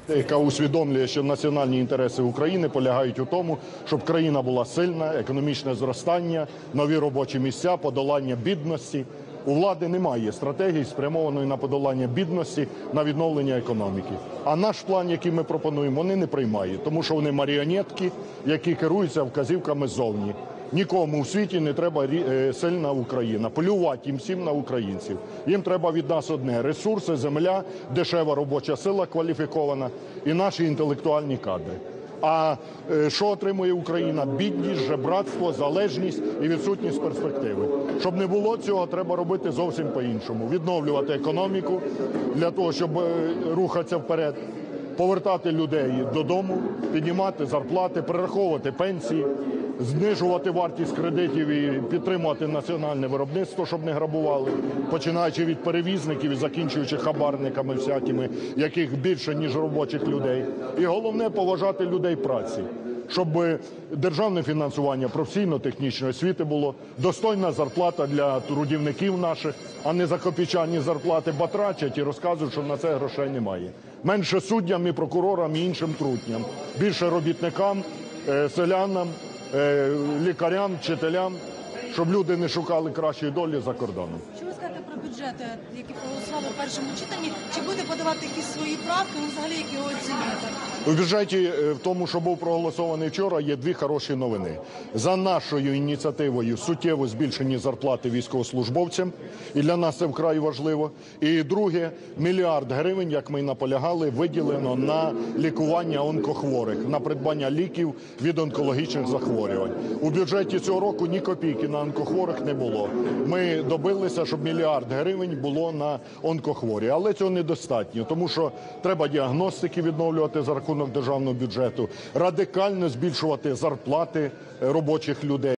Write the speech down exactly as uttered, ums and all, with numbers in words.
яка усвідомлює, що національні інтереси України полягають у тому, щоб країна була сильна, економічне зростання, нові робочі місця, подолання бідності. У влади немає стратегії, спрямованої на подолання бідності, на відновлення економіки. А наш план, який ми пропонуємо, вони не приймають, тому що вони маріонетки, які керуються вказівками ззовні. Нікому у світі не треба сильна Україна. Полювати їм всім на українців. Їм треба від нас одне – ресурси, земля, дешева робоча сила кваліфікована і наші інтелектуальні кадри. А що отримує Україна? Бідність, жебрацтво, залежність і відсутність перспективи. Щоб не було цього, треба робити зовсім по-іншому. Відновлювати економіку для того, щоб рухатися вперед, повертати людей додому, піднімати зарплати, перераховувати пенсії, знижувати вартість кредитів і підтримувати національне виробництво, щоб не грабували, починаючи від перевізників і закінчуючи хабарниками всякими, яких більше, ніж робочих людей. І головне – поважати людей праці, щоб державне фінансування професійно-технічної освіти було, достойна зарплата для трудівників наших, а не за копійчані зарплати батрачать і розказують, що на це грошей немає. Менше суддям і прокурорам і іншим трутням, більше робітникам, селянам, лікарям, вчителям, щоб люди не шукали кращої долі за кордоном. Що ви скажете про бюджет, який проголосували в першому читанні? Чи буде подавати якісь свої правки? Ну, взагалі, як його оцінюєте? У бюджеті, в тому, що був проголосований вчора, є дві хороші новини. За нашою ініціативою суттєво збільшені зарплати військовослужбовцям, і для нас це вкрай важливо. І друге, мільярд гривень, як ми наполягали, виділено на лікування онкохворих, на придбання ліків від онкологічних захворювань. У бюджеті цього року ні копійки на онкохворих не було. Ми добилися, щоб мільярд гривень було на онкохворі. Але цього недостатньо, тому що треба діагностики відновлювати за рахунок державного бюджету, радикально збільшувати зарплати робочих людей.